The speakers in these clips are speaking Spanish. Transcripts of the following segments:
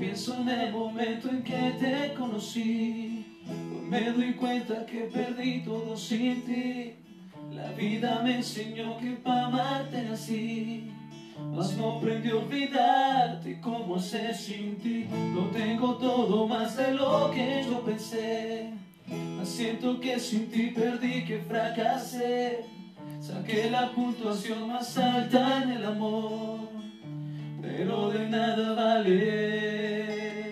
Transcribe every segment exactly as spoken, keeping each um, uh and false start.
Pienso en el momento en que te conocí, hoy me doy cuenta que perdí todo sin ti. La vida me enseñó que pa' amarte nací, mas no aprendí a olvidarte cómo hacer sin ti. Lo tengo todo más de lo que yo pensé, mas siento que sin ti perdí, que fracasé. Saqué la puntuación más alta en el amor, pero de nada vale.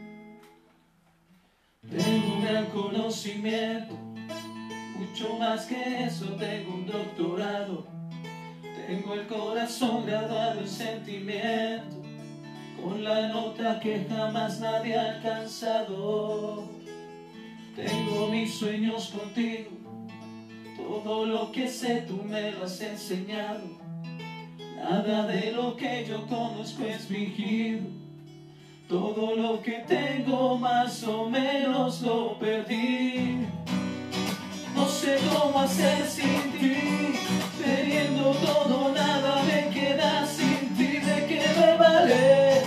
Tengo un gran conocimiento, mucho más que eso, tengo un doctorado. Tengo el corazón graduado en sentimiento, con la nota que jamás nadie ha alcanzado. Tengo mis sueños contigo, todo lo que sé tú me lo has enseñado. Nada de lo que yo conozco es fingido, todo lo que tengo más o menos lo perdí. No sé cómo hacer sin ti, teniendo todo nada me queda sin ti. ¿De qué me vale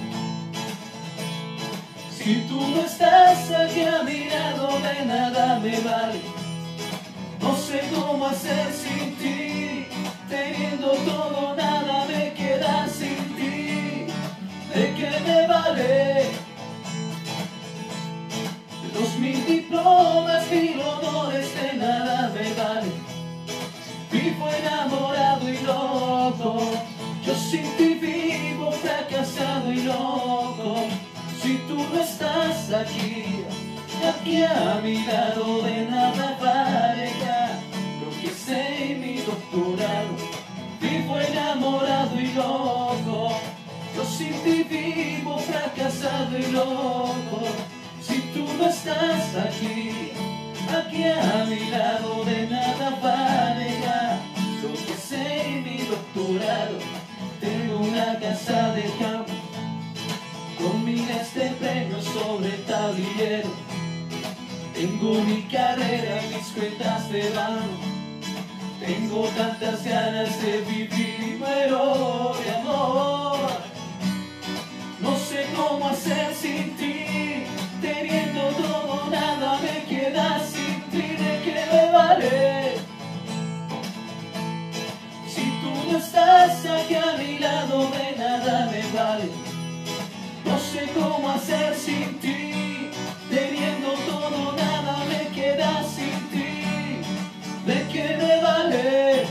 si tú no estás aquí a mi lado? De nada me vale. No sé cómo hacer sin ti, teniendo todo nada me queda sin ti. ¿De qué me vale los mil diplomas, mil honores? De nada me vale. Vivo enamorado y loco, yo sin ti vivo fracasado y loco. Si tú no estás aquí, aquí a mi lado, de nada vale ya lo que sé y mi doctorado. Vivo enamorado y loco, yo sin ti vivo fracasado y loco. Si tú no estás aquí, aquí a mi lado, de nada vale ya lo que sé y mi doctorado. Tengo una casa de campo con miles de premios sobre el tablillero. Tengo mi carrera y mis cuentas de banco. Tengo tantas ganas de vivir y muero de amor. No sé cómo hacer sin ti, teniendo todo nada me queda sin ti. ¿De qué me vale si tú no estás aquí a mi lado? De nada me vale. No sé cómo hacer sin ti, teniendo todo nada me queda sin ti. ¿De qué me vale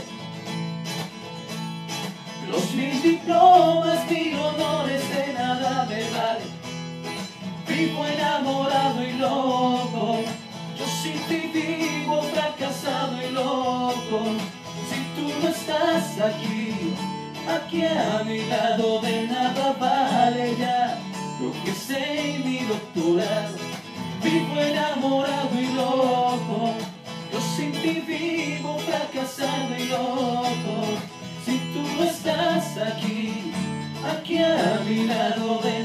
los mil diplomas, mil honores? De nada me vale. Vivo enamorado y loco, yo sin ti vivo fracasado y loco. Si tú no estás aquí, aquí a mi lado, de nada vale ya lo que sé y mi doctorado. Vivo enamorado y loco, yo sin ti vivo fracasado y loco. Si tú no estás aquí, aquí a mi lado, de